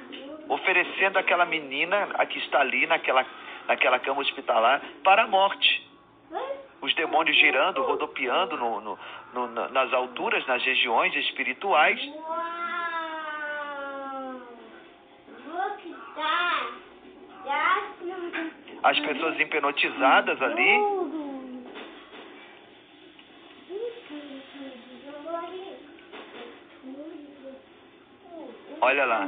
oferecendo aquela menina a que está ali naquela cama hospitalar para a morte. Os demônios girando, rodopiando nas alturas, nas regiões espirituais. As pessoas hipnotizadas ali. Olha lá.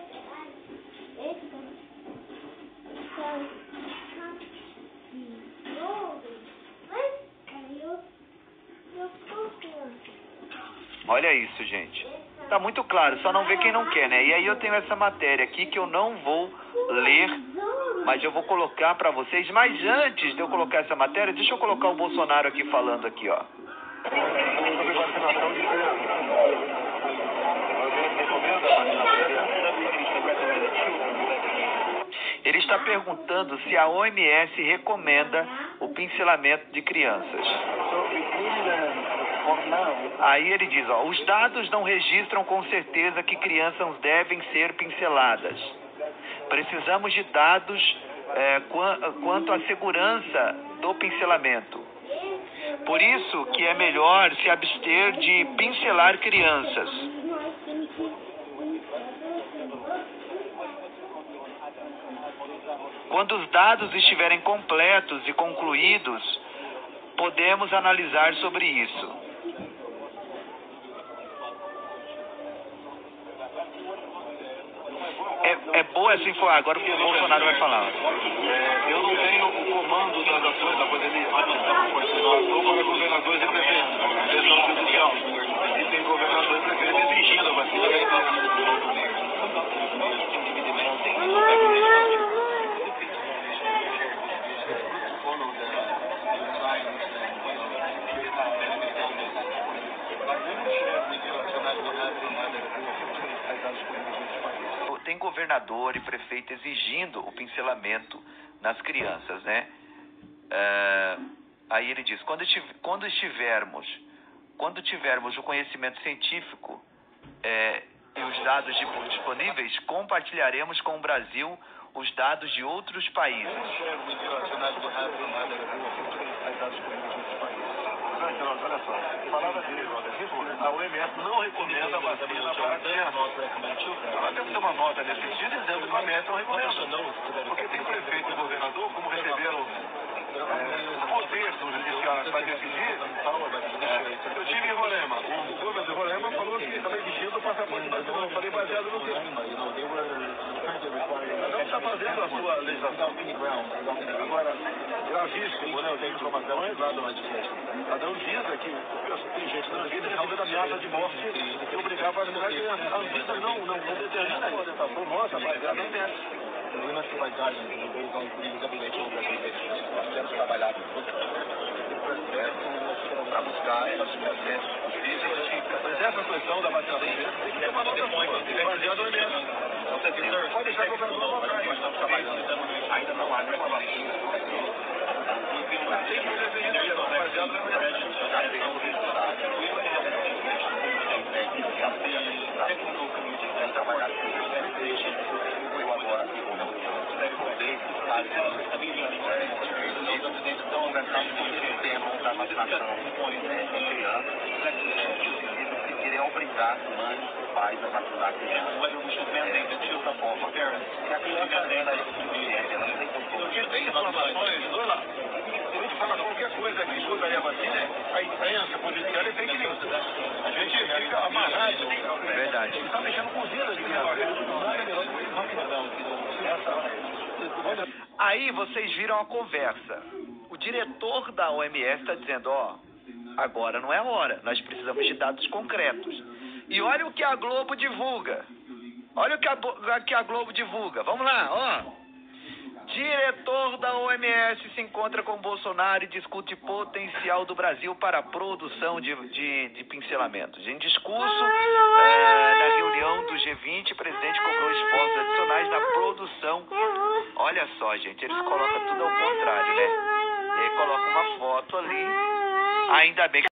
Olha isso, gente. Tá muito claro, só não vê quem não quer, né? E aí eu tenho essa matéria aqui que eu não vou ler, mas eu vou colocar para vocês. Mas antes de eu colocar essa matéria, deixa eu colocar o Bolsonaro aqui falando aqui, ó. Ele está perguntando se a OMS recomenda o pincelamento de crianças. Aí ele diz, ó, os dados não registram com certeza que crianças devem ser pinceladas. Precisamos de dados quanto à segurança do pincelamento. Por isso que é melhor se abster de pincelar crianças. Quando os dados estiverem completos e concluídos, podemos analisar sobre isso. É boa essa info. Agora o Bolsonaro vai falar. Eu não tenho o comando das ações da pandemia. Eu estou para governadores e prefeitos. Questão judicial. E tem governador e prefeito exigindo a vacina. Tem governador e prefeito exigindo o pincelamento nas crianças, né? Aí ele diz, quando tivermos o conhecimento científico e os dados disponíveis, compartilharemos com o Brasil os dados de outros países. Olha só, palavra dele, a OMS não recomenda a vacina para crianças. Ela deve ter uma nota nesse sentido dizendo que a OMS não recomenda. Porque tem prefeito e governador, como receberam poder do judiciário para decidir. Eu tive em Roraima. O governo de Roraima falou que estava exigindo o passaporte vacinal. Eu falei baseado no quê? Cada um está fazendo a sua legislação. Agora, gravíssimo, né? Eu tenho informações lá do Adão diz que tem gente na vida recebendo ameaça de morte e obrigar a vacinar a criança. A Anvisa não determina a orientação nossa, mas ela não tem. Problemas que vai dar, temos trabalhado para buscar essas processos possíveis. Mas essa questão da vacinação tem que ter uma nota baseada no OMS. Pode deixar o governador à vontade. Nós estamos trabalhando, ainda não há nenhuma vacina. Tem que ser isso, baseado no OMS. Estão organizando um sistema da vacinação em crianças, que queriam obrigar mães e pais a vacinar crianças. De outra forma, que a criança ainda é suficiente, ela não tem controle. Tem informações, se a gente fala qualquer coisa que mudaria a vacina, a imprensa, a policial é fake news. A gente fica amarrado. Verdade. Está mexendo com vidas de Aí vocês viram a conversa. O diretor da OMS está dizendo, ó, agora não é a hora, nós precisamos de dados concretos. E olha o que a Globo divulga. Olha o que a Globo divulga. Vamos lá, ó. Diretor da OMS se encontra com Bolsonaro e discute potencial do Brasil para a produção de pincelamentos. Em discurso, na reunião do G20, o presidente cobrou esforços adicionais na produção. Olha só, gente, eles colocam tudo ao contrário, né? E aí colocam uma foto ali. Ainda bem que